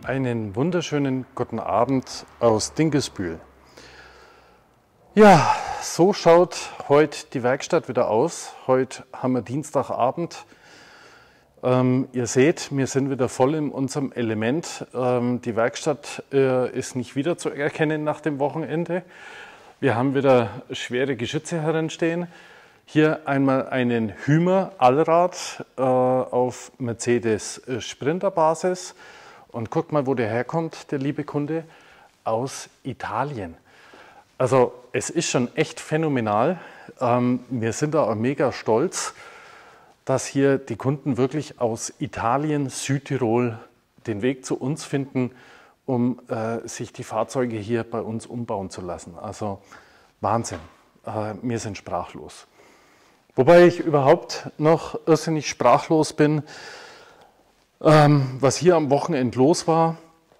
Einen wunderschönen guten Abend aus Dinkelsbühl. Ja, so schaut heute die Werkstatt wieder aus. Heute haben wir Dienstagabend. Ihr seht, wir sind wieder voll in unserem Element. Die Werkstatt ist nicht wieder zu erkennen nach dem Wochenende. Wir haben wieder schwere Geschütze heranstehen. Hier einmal einen Hymer Allrad auf Mercedes Sprinter Basis. Und guckt mal, wo der herkommt, der liebe Kunde, aus Italien. Also es ist schon echt phänomenal. Wir sind da auch mega stolz, dass hier die Kunden wirklich aus Italien, Südtirol den Weg zu uns finden, um sich die Fahrzeuge hier bei uns umbauen zu lassen. Also Wahnsinn, wir sind sprachlos. Wobei ich überhaupt noch irrsinnig sprachlos bin, was hier am Wochenende los war,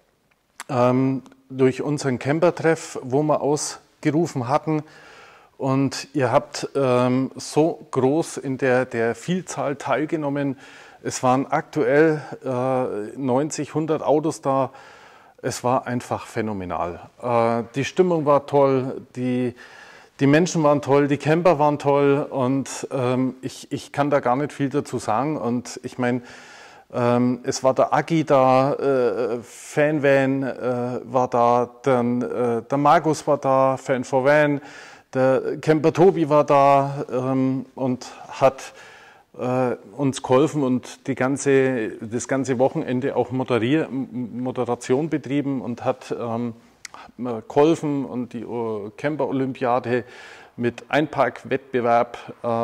durch unseren Camper-Treff, wo wir ausgerufen hatten. Und ihr habt so groß in der Vielzahl teilgenommen. Es waren aktuell 90, 100 Autos da. Es war einfach phänomenal. Die Stimmung war toll, die Menschen waren toll, die Camper waren toll. Und ich kann da gar nicht viel dazu sagen. Und ich meine, es war der Agi da, Fanvan war da, dann der Markus war da, Fan for Van, der Camper Tobi war da und hat uns geholfen und das ganze Wochenende auch Moderation betrieben und hat geholfen und die Camper-Olympiade mit Einparkwettbewerb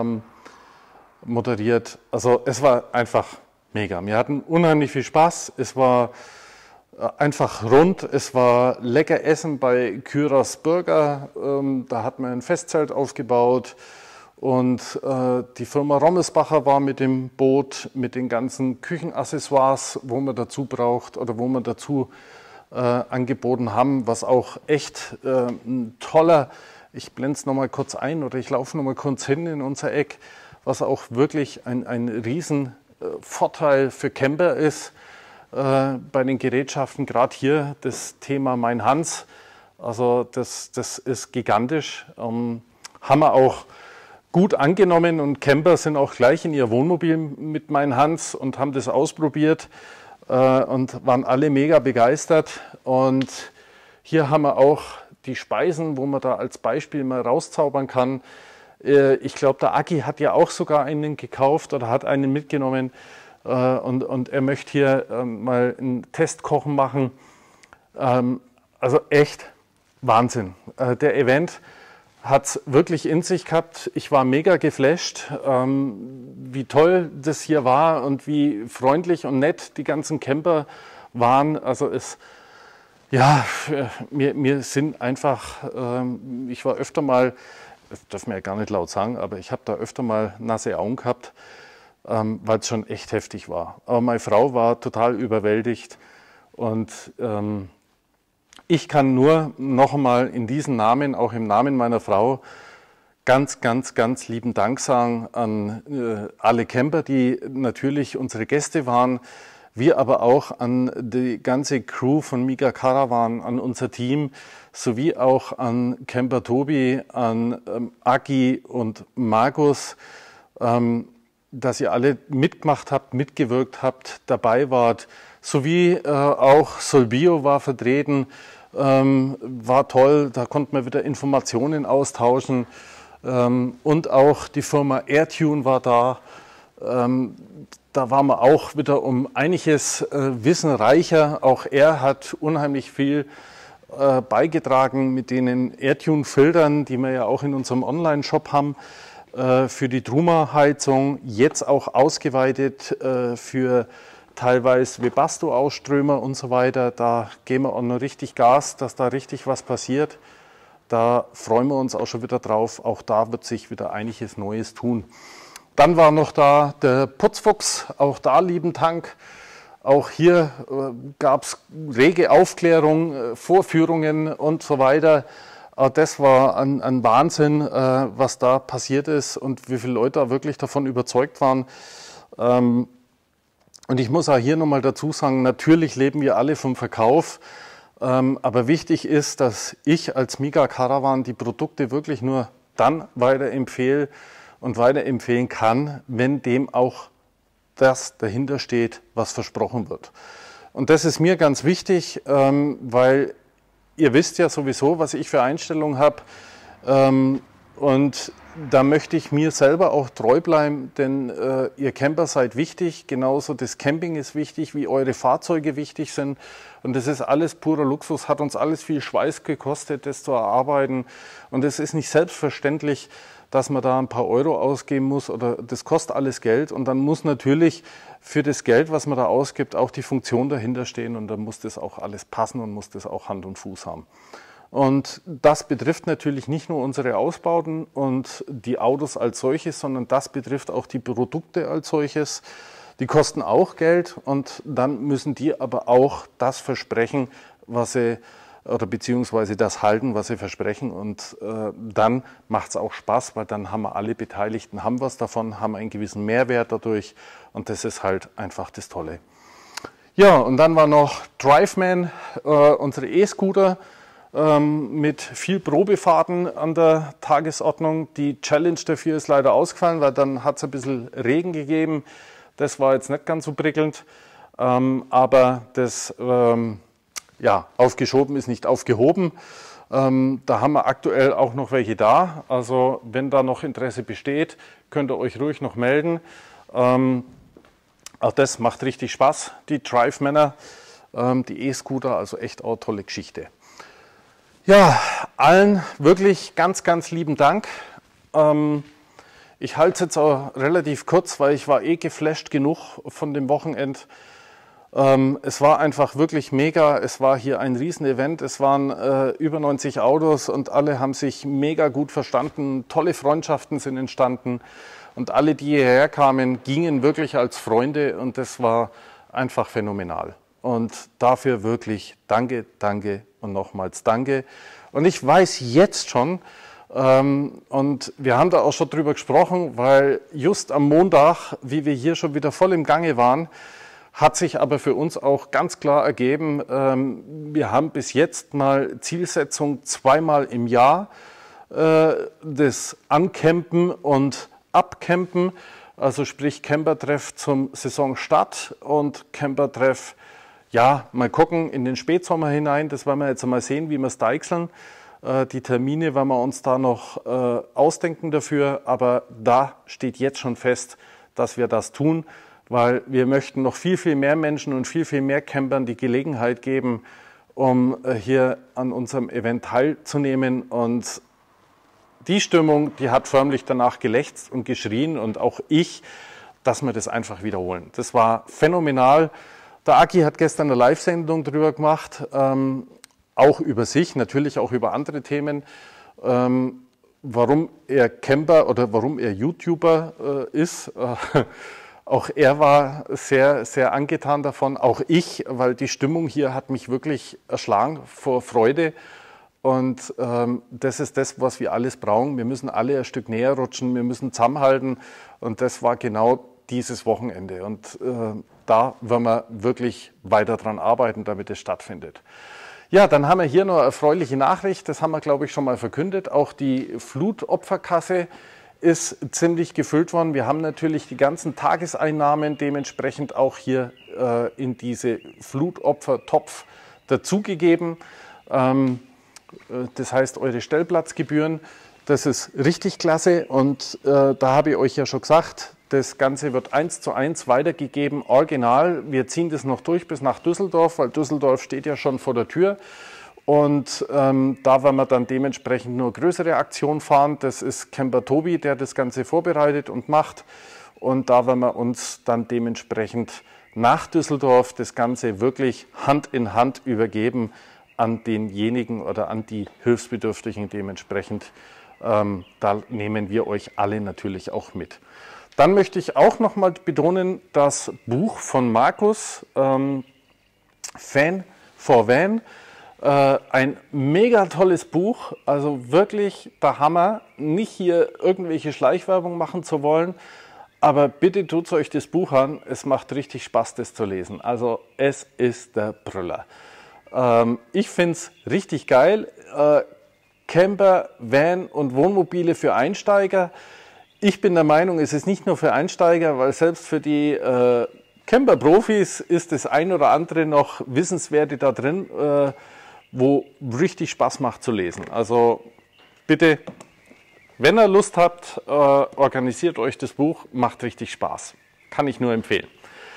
moderiert. Also es war einfach mega. Wir hatten unheimlich viel Spaß. Es war einfach rund. Es war lecker Essen bei Kyras Burger. Da hat man ein Festzelt aufgebaut. Und die Firma Rommelsbacher war mit dem Boot, mit den ganzen Küchenaccessoires, wo man dazu braucht oder wo man dazu angeboten haben, was auch echt ein toller, ich blende es nochmal kurz ein oder ich laufe nochmal kurz hin in unser Eck, was auch wirklich ein riesen Vorteil für Camper ist bei den Gerätschaften, gerade hier das Thema Mein Hans, also das ist gigantisch, haben wir auch gut angenommen und Camper sind auch gleich in ihr Wohnmobil mit Mein Hans und haben das ausprobiert und waren alle mega begeistert. Und hier haben wir auch die Speisen, wo man da als Beispiel mal rauszaubern kann. Ich glaube, der Aki hat ja auch sogar einen gekauft oder hat einen mitgenommen und er möchte hier mal einen Testkochen machen. Also echt Wahnsinn. Der Event hat es wirklich in sich gehabt. Ich war mega geflasht, wie toll das hier war und wie freundlich und nett die ganzen Camper waren. Also wir sind einfach, ich war öfter mal, das dürfen wir ja gar nicht laut sagen, aber ich habe da öfter mal nasse Augen gehabt, weil es schon echt heftig war. Aber meine Frau war total überwältigt und ich kann nur noch einmal in diesem Namen, auch im Namen meiner Frau, ganz, ganz, ganz lieben Dank sagen an alle Camper, die natürlich unsere Gäste waren, wir aber auch an die ganze Crew von Mega Caravan, an unser Team, sowie auch an Camper Tobi, an Aki und Markus, dass ihr alle mitgemacht habt, mitgewirkt habt, dabei wart, sowie auch Solbio war vertreten, war toll, da konnten wir wieder Informationen austauschen und auch die Firma Airtune war da. Da waren wir auch wieder um einiges Wissen reicher. Auch er hat unheimlich viel beigetragen mit den Airtune-Filtern, die wir ja auch in unserem Online-Shop haben, für die Truma-Heizung, jetzt auch ausgeweitet für teilweise Webasto-Ausströmer und so weiter. Da geben wir auch noch richtig Gas, dass da richtig was passiert. Da freuen wir uns auch schon wieder drauf. Auch da wird sich wieder einiges Neues tun. Dann war noch da der Putzfuchs, auch da lieben Dank. Auch hier gab es rege Aufklärung, Vorführungen und so weiter. Das war ein Wahnsinn, was da passiert ist und wie viele Leute da wirklich davon überzeugt waren. Und ich muss auch hier nochmal dazu sagen, natürlich leben wir alle vom Verkauf, aber wichtig ist, dass ich als Miga Caravan die Produkte wirklich nur dann weiterempfehle und weiterempfehlen kann, wenn dem auch das dahinter steht, was versprochen wird. Und das ist mir ganz wichtig, weil ihr wisst ja sowieso, was ich für Einstellungen habe. Und da möchte ich mir selber auch treu bleiben, denn ihr Camper seid wichtig, genauso das Camping ist wichtig, wie eure Fahrzeuge wichtig sind. Und das ist alles purer Luxus, hat uns alles viel Schweiß gekostet, das zu erarbeiten. Und es ist nicht selbstverständlich, dass man da ein paar Euro ausgeben muss oder das kostet alles Geld. Und dann muss natürlich für das Geld, was man da ausgibt, auch die Funktion dahinter stehen. Und dann muss das auch alles passen und muss das auch Hand und Fuß haben. Und das betrifft natürlich nicht nur unsere Ausbauten und die Autos als solches, sondern das betrifft auch die Produkte als solches. Die kosten auch Geld und dann müssen die aber auch das versprechen, was sie oder beziehungsweise das halten, was sie versprechen. Und dann macht es auch Spaß, weil dann haben wir alle Beteiligten, haben was davon, haben einen gewissen Mehrwert dadurch und das ist halt einfach das Tolle. Ja, und dann war noch Driveman, unsere E-Scooter, mit viel Probefahrten an der Tagesordnung. Die Challenge dafür ist leider ausgefallen, weil dann hat es ein bisschen Regen gegeben. Das war jetzt nicht ganz so prickelnd, aber das ja, aufgeschoben ist nicht aufgehoben. Da haben wir aktuell auch noch welche da. Also wenn da noch Interesse besteht, könnt ihr euch ruhig noch melden. Auch das macht richtig Spaß, die Drive-Männer, die E-Scooter, also echt auch eine tolle Geschichte. Ja, allen wirklich ganz, ganz lieben Dank. Ich halte es jetzt auch relativ kurz, weil ich war eh geflasht genug von dem Wochenende. Es war einfach wirklich mega. Es war hier ein Riesen-Event. Es waren über 90 Autos und alle haben sich mega gut verstanden. Tolle Freundschaften sind entstanden und alle, die hierher kamen, gingen wirklich als Freunde und das war einfach phänomenal. Und dafür wirklich danke, danke und nochmals danke. Und ich weiß jetzt schon, und wir haben da auch schon drüber gesprochen, weil just am Montag, wie wir hier schon wieder voll im Gange waren, hat sich aber für uns auch ganz klar ergeben, wir haben bis jetzt mal Zielsetzung zweimal im Jahr, das Ancampen und Abcampen, also sprich Campertreff zum Saisonstart und Campertreff, ja, mal gucken in den Spätsommer hinein, das werden wir jetzt mal sehen, wie wir es deichseln. Die Termine werden wir uns da noch ausdenken dafür, aber da steht jetzt schon fest, dass wir das tun, weil wir möchten noch viel, viel mehr Menschen und viel, viel mehr Campern die Gelegenheit geben, um hier an unserem Event teilzunehmen. Und die Stimmung, die hat förmlich danach gelächzt und geschrien und auch ich, dass wir das einfach wiederholen. Das war phänomenal. Der Aki hat gestern eine Live-Sendung drüber gemacht, auch über sich, natürlich auch über andere Themen, warum er Camper oder warum er YouTuber ist. Auch er war sehr, sehr angetan davon, auch ich, weil die Stimmung hier hat mich wirklich erschlagen vor Freude. Und das ist das, was wir alles brauchen. Wir müssen alle ein Stück näher rutschen, wir müssen zusammenhalten. Und das war genau dieses Wochenende. Und da werden wir wirklich weiter dran arbeiten, damit es stattfindet. Ja, dann haben wir hier noch eine erfreuliche Nachricht. Das haben wir, glaube ich, schon mal verkündet. Auch die Flutopferkasse ist ziemlich gefüllt worden. Wir haben natürlich die ganzen Tageseinnahmen dementsprechend auch hier in diese Flutopfertopf dazugegeben. Das heißt, eure Stellplatzgebühren, das ist richtig klasse. Und da habe ich euch ja schon gesagt, das Ganze wird 1:1 weitergegeben, original. Wir ziehen das noch durch bis nach Düsseldorf, weil Düsseldorf steht ja schon vor der Tür. Und da werden wir dann dementsprechend nur größere Aktionen fahren. Das ist Camper Tobi, der das Ganze vorbereitet und macht. Und da werden wir uns dann dementsprechend nach Düsseldorf das Ganze wirklich Hand in Hand übergeben an denjenigen oder an die Hilfsbedürftigen dementsprechend. Da nehmen wir euch alle natürlich auch mit. Dann möchte ich auch noch mal betonen, das Buch von Markus, Fan for Van, ein mega tolles Buch, also wirklich der Hammer, nicht hier irgendwelche Schleichwerbung machen zu wollen, Aber bitte tut euch das Buch an, es macht richtig Spaß, das zu lesen. Also es ist der Brüller. Ich finde es richtig geil. Camper, Van und Wohnmobile für Einsteiger. Ich bin der Meinung, es ist nicht nur für Einsteiger, weil selbst für die Camper-Profis ist das ein oder andere noch Wissenswerte da drin, wo richtig Spaß macht zu lesen. Also bitte, wenn ihr Lust habt, organisiert euch das Buch, macht richtig Spaß. Kann ich nur empfehlen.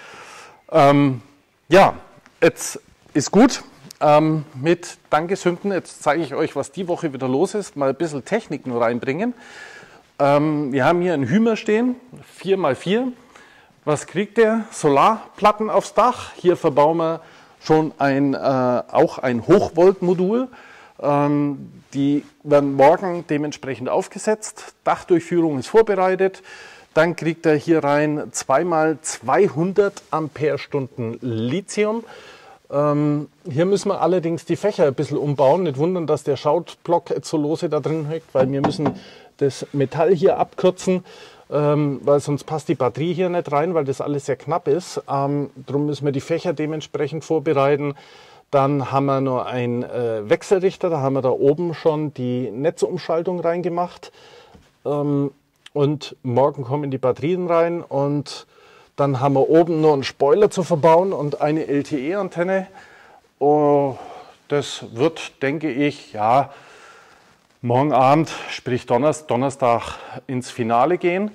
Ja, jetzt ist gut mit Dankeshymnen. Jetzt zeige ich euch, was die Woche wieder los ist. Mal ein bisschen Technik nur reinbringen. Wir haben hier einen Hümer stehen, 4x4. Was kriegt der? Solarplatten aufs Dach. Hier verbauen wir schon auch ein Hochvoltmodul. Die werden morgen dementsprechend aufgesetzt. Dachdurchführung ist vorbereitet. Dann kriegt er hier rein 2x200 Ampere-Stunden Lithium. Hier müssen wir allerdings die Fächer ein bisschen umbauen. Nicht wundern, dass der Schautblock jetzt so lose da drin hängt, weil wir müssen das Metall hier abkürzen, weil sonst passt die Batterie hier nicht rein, weil das alles sehr knapp ist. Darum müssen wir die Fächer dementsprechend vorbereiten. Dann haben wir noch einen Wechselrichter, da haben wir da oben schon die Netzumschaltung reingemacht. Und morgen kommen die Batterien rein und dann haben wir oben noch einen Spoiler zu verbauen und eine LTE-Antenne. Oh, das wird, denke ich, ja, morgen Abend, sprich Donnerstag ins Finale gehen.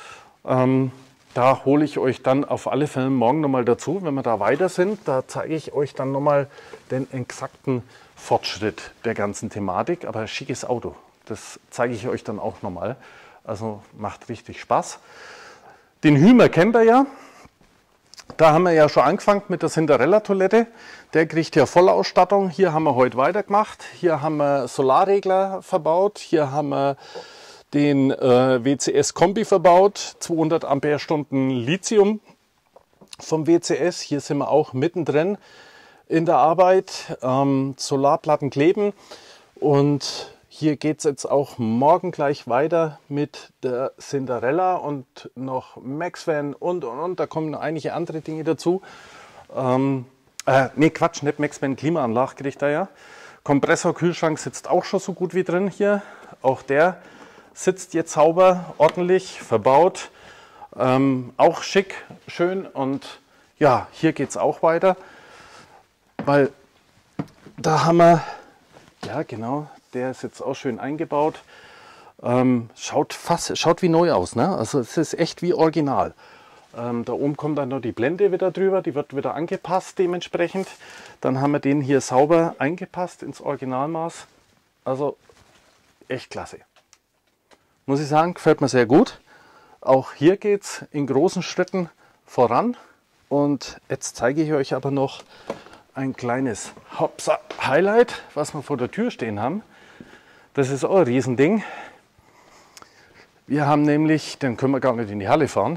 Da hole ich euch dann auf alle Fälle morgen nochmal dazu, wenn wir da weiter sind. Da zeige ich euch dann nochmal den exakten Fortschritt der ganzen Thematik. Aber ein schickes Auto, das zeige ich euch dann auch nochmal. Also macht richtig Spaß. Den Hümer kennt ihr ja. Da haben wir ja schon angefangen mit der Cinderella-Toilette. Der kriegt ja Vollausstattung. Hier haben wir heute weitergemacht. Hier haben wir Solarregler verbaut. Hier haben wir den WCS-Kombi verbaut. 200 Ampere-Stunden Lithium vom WCS. Hier sind wir auch mittendrin in der Arbeit. Solarplatten kleben. Und hier geht es jetzt auch morgen gleich weiter mit der Cinderella und noch Maxvan und. Da kommen noch einige andere Dinge dazu. Nee, Quatsch, nicht Maxvan, Klimaanlage kriegt er ja. Kompressor, Kühlschrank sitzt auch schon so gut wie drin hier. Auch der sitzt jetzt sauber, ordentlich, verbaut. Auch schick, schön und ja, hier geht es auch weiter. Weil da haben wir, ja genau, der ist jetzt auch schön eingebaut. Schaut wie neu aus, ne? Also es ist echt wie original. Da oben kommt dann noch die Blende wieder drüber, die wird wieder angepasst dementsprechend. Dann haben wir den hier sauber eingepasst ins Originalmaß. Also echt klasse. Muss ich sagen, gefällt mir sehr gut. Auch hier geht es in großen Schritten voran. Und jetzt zeige ich euch aber noch ein kleines Highlight, was wir vor der Tür stehen haben. Das ist auch ein Riesending. Wir haben nämlich, den können wir gar nicht in die Halle fahren.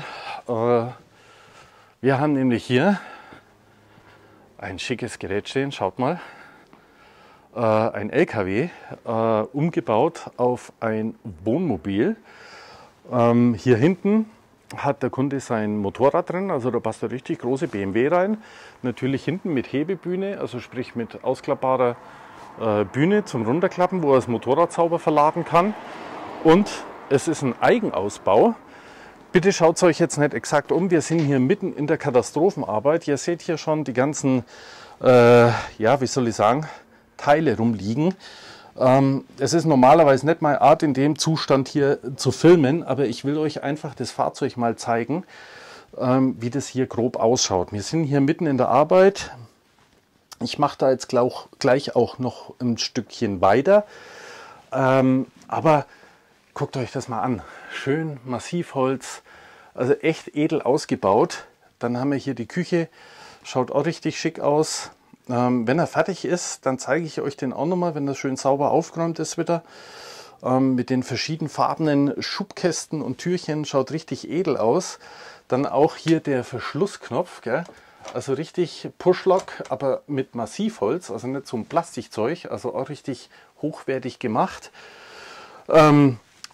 Wir haben nämlich hier ein schickes Gerät stehen, schaut mal. Ein LKW, umgebaut auf ein Wohnmobil. Hier hinten hat der Kunde sein Motorrad drin, also da passt eine richtig große BMW rein. Natürlich hinten mit Hebebühne, also sprich mit ausklappbarer Bühne zum Runterklappen, wo er das Motorrad sauber verladen kann. Und es ist ein Eigenausbau. Bitte schaut es euch jetzt nicht exakt um. Wir sind hier mitten in der Katastrophenarbeit. Ihr seht hier schon die ganzen, ja, wie soll ich sagen, Teile rumliegen. Es ist normalerweise nicht meine Art, in dem Zustand hier zu filmen, aber ich will euch einfach das Fahrzeug mal zeigen, wie das hier grob ausschaut. Wir sind hier mitten in der Arbeit. Ich mache da jetzt gleich auch noch ein Stückchen weiter. Aber guckt euch das mal an. Schön Massivholz, also echt edel ausgebaut. Dann haben wir hier die Küche, schaut auch richtig schick aus. Wenn er fertig ist, dann zeige ich euch den auch nochmal, wenn das schön sauber aufgeräumt ist wieder. Mit den verschiedenfarbenen Schubkästen und Türchen, schaut richtig edel aus. Dann auch hier der Verschlussknopf, gell? Also richtig Pushlock, aber mit Massivholz, also nicht so ein Plastikzeug, also auch richtig hochwertig gemacht.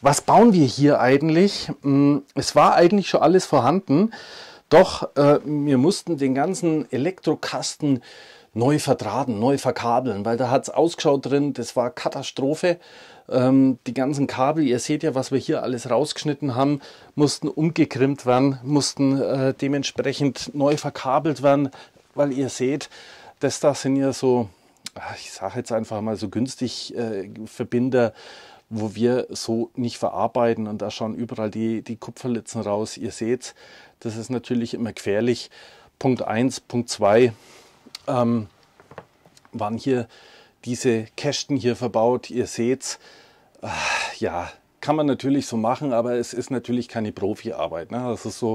Was bauen wir hier eigentlich? Es war eigentlich schon alles vorhanden, doch wir mussten den ganzen Elektrokasten neu verdrahten, neu verkabeln, weil da hat es ausgeschaut drin, das war Katastrophe. Die ganzen Kabel, ihr seht ja, was wir hier alles rausgeschnitten haben, mussten umgekrimmt werden, mussten dementsprechend neu verkabelt werden, weil ihr seht, das da sind ja so, ich sage jetzt einfach mal so günstig Verbinder, wo wir so nicht verarbeiten, und da schauen überall die Kupferlitzen raus. Ihr seht, das ist natürlich immer gefährlich. Punkt 1, Punkt 2 waren hier diese Kästen hier verbaut. Ihr seht, ja, kann man natürlich so machen, aber es ist natürlich keine Profi-Arbeit. Ne? Also so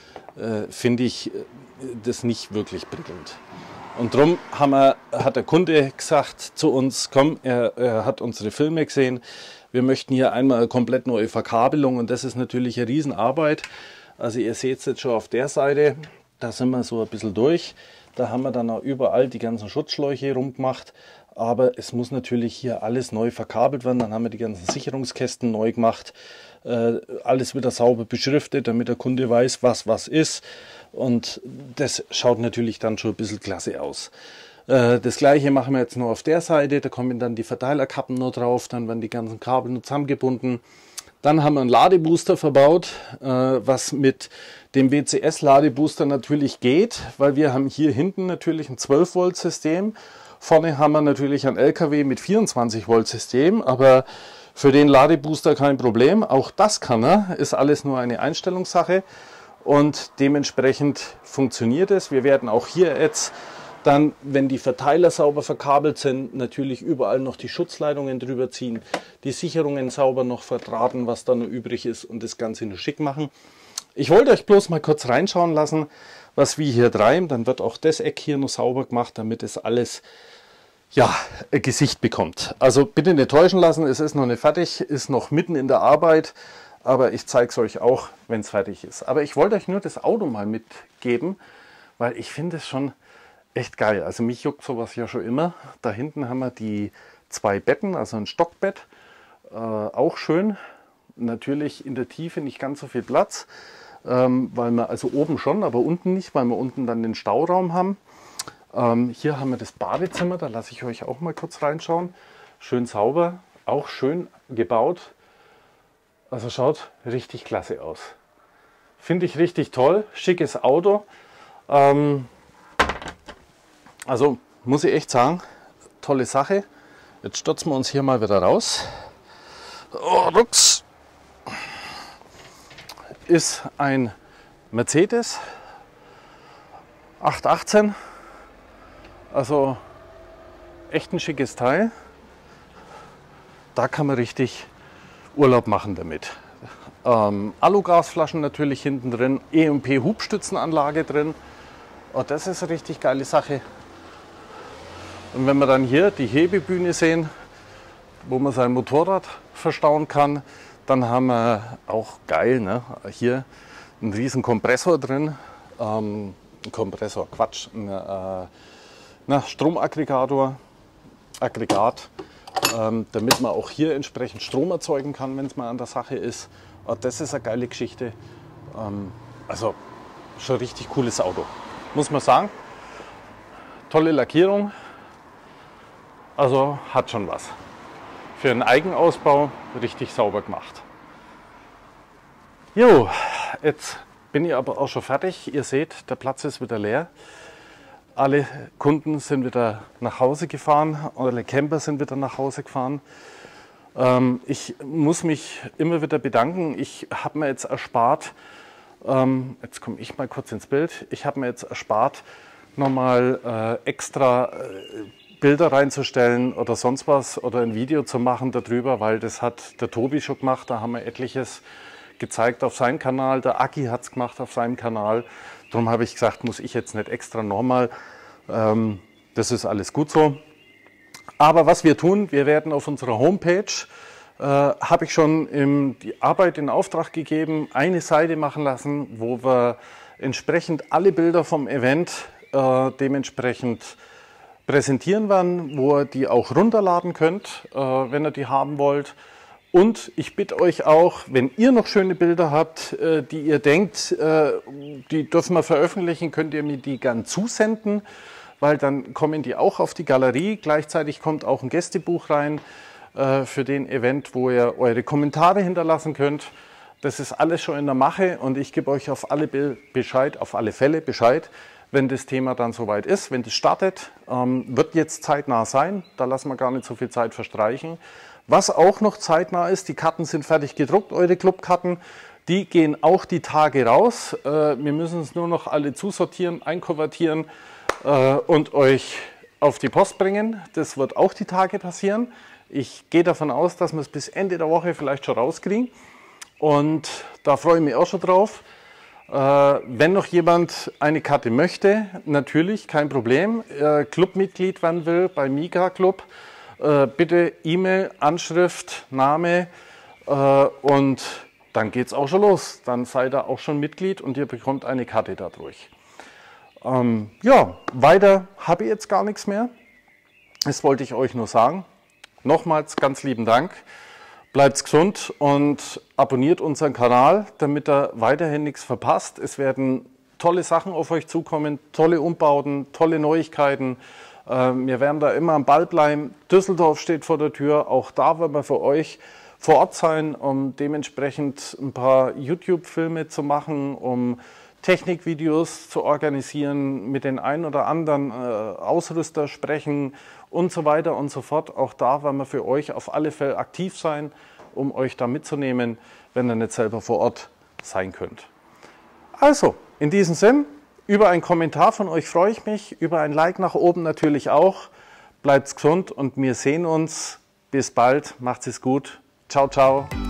finde ich das nicht wirklich prickelnd. Und darum hat der Kunde gesagt zu uns, komm, er hat unsere Filme gesehen, wir möchten hier einmal eine komplett neue Verkabelung, und das ist natürlich eine Riesenarbeit. Also ihr seht es jetzt schon auf der Seite, da sind wir so ein bisschen durch. Da haben wir dann auch überall die ganzen Schutzschläuche rumgemacht, aber es muss natürlich hier alles neu verkabelt werden. Dann haben wir die ganzen Sicherungskästen neu gemacht, alles wieder sauber beschriftet, damit der Kunde weiß, was ist. Und das schaut natürlich dann schon ein bisschen klasse aus. Das gleiche machen wir jetzt noch auf der Seite, da kommen dann die Verteilerkappen noch drauf, dann werden die ganzen Kabel noch zusammengebunden. Dann haben wir einen Ladebooster verbaut, was mit dem WCS-Ladebooster natürlich geht, weil wir haben hier hinten natürlich ein 12-Volt-System. Vorne haben wir natürlich ein LKW mit 24-Volt-System, aber für den Ladebooster kein Problem. Auch das kann er, ist alles nur eine Einstellungssache, und dementsprechend funktioniert es. Wir werden auch hier jetzt dann, wenn die Verteiler sauber verkabelt sind, natürlich überall noch die Schutzleitungen drüber ziehen, die Sicherungen sauber noch verdrahten, was da noch übrig ist, und das Ganze nur schick machen. Ich wollte euch bloß mal kurz reinschauen lassen, was wir hier treiben. Dann wird auch das Eck hier noch sauber gemacht, damit es alles, ja, ein Gesicht bekommt. Also bitte nicht täuschen lassen, es ist noch nicht fertig, ist noch mitten in der Arbeit, aber ich zeige es euch auch, wenn es fertig ist. Aber ich wollte euch nur das Auto mal mitgeben, weil ich finde es schon echt geil. Also mich juckt sowas ja schon immer. Da hinten haben wir die 2 Betten, also ein Stockbett, auch schön. Natürlich in der Tiefe nicht ganz so viel Platz, weil wir, also oben schon, aber unten nicht, weil wir unten dann den Stauraum haben. Hier haben wir das Badezimmer, da lasse ich euch auch mal kurz reinschauen. Schön sauber, auch schön gebaut. Also schaut richtig klasse aus. Finde ich richtig toll, schickes Auto. Also muss ich echt sagen, tolle Sache. Jetzt stürzen wir uns hier mal wieder raus. Oh, rucks. Ist ein Mercedes 818. Also echt ein schickes Teil. Da kann man richtig Urlaub machen damit. Alugasflaschen natürlich hinten drin, EMP-Hubstützenanlage drin. Oh, das ist eine richtig geile Sache. Und wenn wir dann hier die Hebebühne sehen, wo man sein Motorrad verstauen kann, dann haben wir auch geil, ne? Hier einen riesen Kompressor drin. Kompressor, Quatsch, Stromaggregator, damit man auch hier entsprechend Strom erzeugen kann, wenn es mal an der Sache ist. Das ist eine geile Geschichte. Also schon ein richtig cooles Auto, muss man sagen. Tolle Lackierung, also hat schon was. Für einen Eigenausbau richtig sauber gemacht. Jo, jetzt bin ich aber auch schon fertig. Ihr seht, der Platz ist wieder leer. Alle Kunden sind wieder nach Hause gefahren, alle Camper sind wieder nach Hause gefahren. Ich muss mich immer wieder bedanken. Ich habe mir jetzt erspart, jetzt komme ich mal kurz ins Bild, ich habe mir jetzt erspart, nochmal extra Bilder reinzustellen oder sonst was oder ein Video zu machen darüber, weil das hat der Tobi schon gemacht, da haben wir etliches gezeigt auf seinem Kanal, der Aki hat es gemacht auf seinem Kanal. Darum habe ich gesagt, muss ich jetzt nicht extra nochmal. Das ist alles gut so. Aber was wir tun, wir werden auf unserer Homepage, habe ich schon die Arbeit in Auftrag gegeben, eine Seite machen lassen, wo wir entsprechend alle Bilder vom Event dementsprechend präsentieren werden, wo ihr die auch runterladen könnt, wenn ihr die haben wollt. Und ich bitte euch auch, wenn ihr noch schöne Bilder habt, die ihr denkt, die dürfen wir veröffentlichen, könnt ihr mir die gern zusenden, weil dann kommen die auch auf die Galerie. Gleichzeitig kommt auch ein Gästebuch rein für den Event, wo ihr eure Kommentare hinterlassen könnt. Das ist alles schon in der Mache und ich gebe euch auf alle Fälle Bescheid, wenn das Thema dann soweit ist, wenn das startet. Wird jetzt zeitnah sein, da lassen wir gar nicht so viel Zeit verstreichen. Was auch noch zeitnah ist, die Karten sind fertig gedruckt, eure Clubkarten. Die gehen auch die Tage raus. Wir müssen es nur noch alle zusortieren, einkonvertieren und euch auf die Post bringen. Das wird auch die Tage passieren. Ich gehe davon aus, dass wir es bis Ende der Woche vielleicht schon rauskriegen. Und da freue ich mich auch schon drauf. Wenn noch jemand eine Karte möchte, natürlich, kein Problem. Clubmitglied werden will bei Miga Club. Bitte E-Mail, Anschrift, Name und dann geht es auch schon los. Dann seid ihr auch schon Mitglied und ihr bekommt eine Karte dadurch. Ja, weiter habe ich jetzt gar nichts mehr. Das wollte ich euch nur sagen. Nochmals ganz lieben Dank. Bleibt gesund und abonniert unseren Kanal, damit ihr weiterhin nichts verpasst. Es werden tolle Sachen auf euch zukommen, tolle Umbauten, tolle Neuigkeiten. Wir werden da immer am Ball bleiben. Düsseldorf steht vor der Tür. Auch da werden wir für euch vor Ort sein, um dementsprechend ein paar YouTube-Filme zu machen, um Technikvideos zu organisieren, mit den ein oder anderen Ausrüster sprechen und so weiter und so fort. Auch da werden wir für euch auf alle Fälle aktiv sein, um euch da mitzunehmen, wenn ihr nicht selber vor Ort sein könnt. Also, in diesem Sinn, über einen Kommentar von euch freue ich mich, über ein Like nach oben natürlich auch. Bleibt gesund und wir sehen uns. Bis bald, macht's es gut. Ciao, ciao.